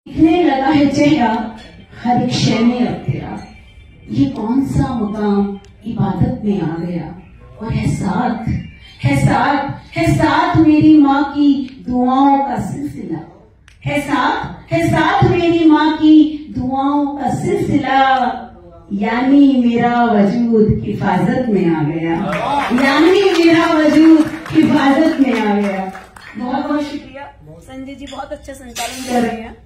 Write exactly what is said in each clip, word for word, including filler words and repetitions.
दिखने लगा है चेहरा हर एक शय में अब तेरा, ये कौन सा मुकाम इबादत में आ गया। और है साथ है साथ है साथ मेरी माँ की दुआओं का सिलसिला, है साथ है साथ मेरी माँ की दुआओं का सिलसिला, यानी मेरा वजूद हिफाजत में आ गया, यानी मेरा वजूद हिफाजत में आ गया। बहुत बहुत शुक्रिया संजय जी, बहुत अच्छा संचालन कर रहे हैं।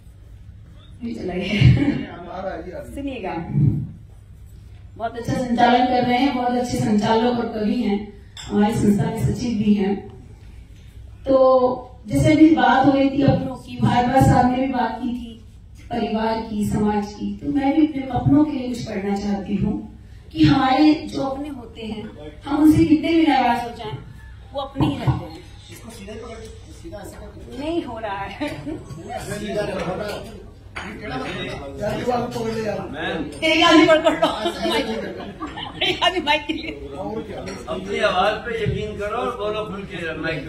सुनिएगा, बहुत अच्छा संचालन कर रहे हैं, बहुत अच्छे संचालक और कवि हैं, हमारी संस्था के सचिव भी हैं। तो जैसे भी बात हो रही थी अपनों की, भारद्वाज साहब ने भी बात की थी परिवार की, समाज की, तो मैं भी अपने अपनों के लिए कुछ पढ़ना चाहती हूँ कि हमारे जो अपने होते हैं, हम उनसे कितने भी नाराज हो जाएं, वो अपने ही रहते हैं। नहीं हो रहा है एक आदमी पकड़ लो, एक आदमी माइक के लिए अपनी आवाज पे यकीन करो और बोलो खुल के माइक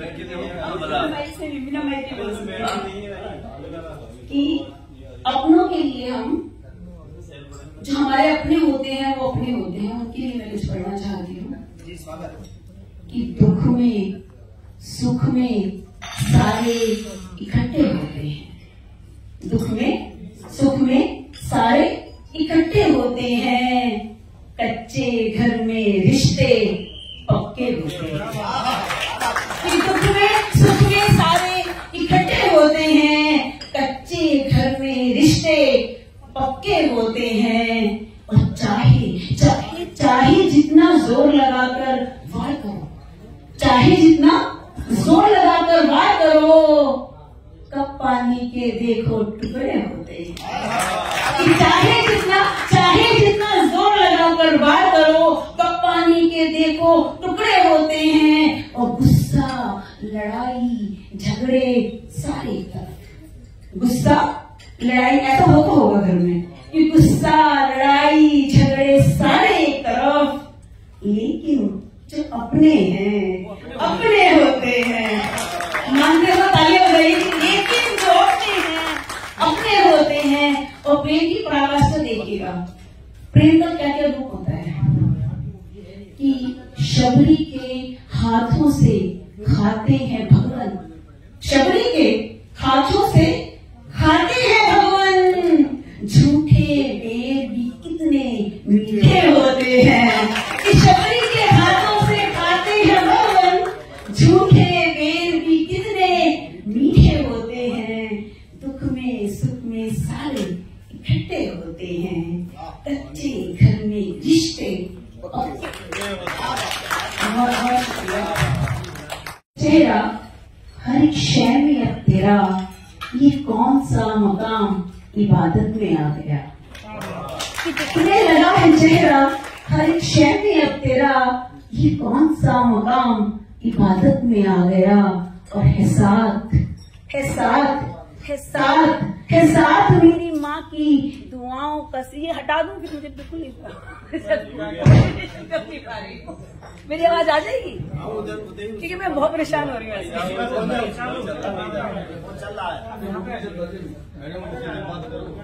कि अपनों के लिए हम, जो हमारे अपने होते हैं वो अपने होते हैं, उनके लिए मैं कुछ पढ़ना चाहती हूँ कि दुख में सुख में सारे इकट्ठे होते हैं, दुख में सुख में सारे इकट्ठे होते हैं, कच्चे घर में रिश्ते पक्के होते हैं। दुख में सुख में सारे इकट्ठे होते हैं, कच्चे घर में रिश्ते पक्के होते हैं। और चाहे चाहे चाहे जितना जोर लगाकर वार करो, चाहे जितना जोर लगाकर वार करो, कब पानी के देखो टुकड़े होते हैं। चाहे जितना चाहे जितना जोर लगाकर वार करो, कब पानी के देखो टुकड़े होते हैं। और गुस्सा लड़ाई झगड़े सारे तरफ, गुस्सा लड़ाई ऐसा होता होगा घर में कि गुस्सा लड़ाई झगड़े सारे तरफ, लेकिन जो अपने हैं अपने होते हैं, मानते हो तालियां बजाइए, लेकिन जो अपने हैं अपने होते हैं। और प्रेम की पराकाष्ठा देखिएगा, प्रेम का क्या क्या रूप होता है कि शबरी के हाथों से खाते हैं भगवान, शबरी के हाथों से खाते हैं भगवान, झूठे बेर भी कितने मीठे होते हैं। कि शबरी के हाथों से खाते हैं भगवान, झूठे बेर भी कितने मीठे होते हैं। दुख में सुख में सारे इकट्ठे होते हैं, कच्चे घर में रिश्ते। चेहरा हर एक शय में अब तेरा, ये कौन सा मकाम इबादत में आ गया। दिखने लगा है चेहरा हर एक शय में अब तेरा, ये कौन सा मकाम इबादत में आ गया। और है साथ है साथ है साथ है साथ मेरी माँ की दुआओं का। ये हटा दूं कि मुझे बिल्कुल नहीं पा रही हूँ, मेरी आवाज आ जाएगी क्योंकि मैं बहुत परेशान हो रही हूँ।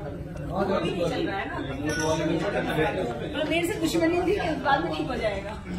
चल रहा है ना, मेरे से दुश्मनी थी, बाद में ठीक हो जाएगा।